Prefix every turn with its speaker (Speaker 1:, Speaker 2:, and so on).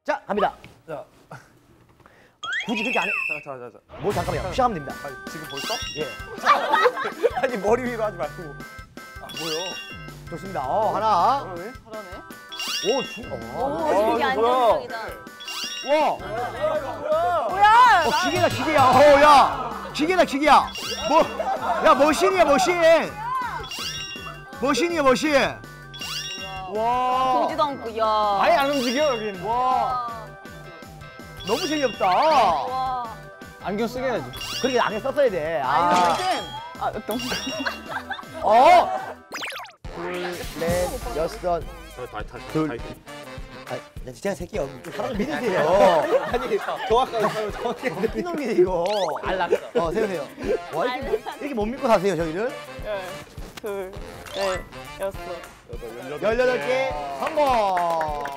Speaker 1: 자, 갑니다.
Speaker 2: 자,
Speaker 1: 굳이 그렇게 안 해.
Speaker 2: 자.
Speaker 1: 뭐 잠깐만요. 시작하면 됩니다.
Speaker 2: 아니, 지금 벌써?
Speaker 1: 예.
Speaker 2: 아니 머리 위로 하지 말고. 아 뭐요?
Speaker 1: 좋습니다. 하나.
Speaker 2: 그러네.
Speaker 3: 그러네.
Speaker 1: 오,
Speaker 3: 오, 되게 안정적이다.
Speaker 1: 와.
Speaker 3: 뭐야?
Speaker 1: 기계다, 기계야. 야. 기계다, 기계야. 야, 머신이야, 머신. 머신이야, 머신. 와.
Speaker 3: 보지도 않고, 야.
Speaker 2: 아예 안 움직여 여긴.
Speaker 1: 와. 너무 재미없다.
Speaker 3: 와.
Speaker 2: 안경 쓰게 해야지.
Speaker 1: 그렇게 안에 썼어야 돼.
Speaker 3: 너무.
Speaker 1: 둘, 넷, 여섯. 둘. 아, 제가 새끼요. 사람 믿으세요.
Speaker 2: 아니 정확하게 정확하게.
Speaker 1: 이놈이네 이거.
Speaker 2: 알랐어.
Speaker 1: 세우세요. 와, 이렇게 못 믿고 사세요 저희를?
Speaker 3: 둘, 넷, 여섯.
Speaker 1: 18개 성공.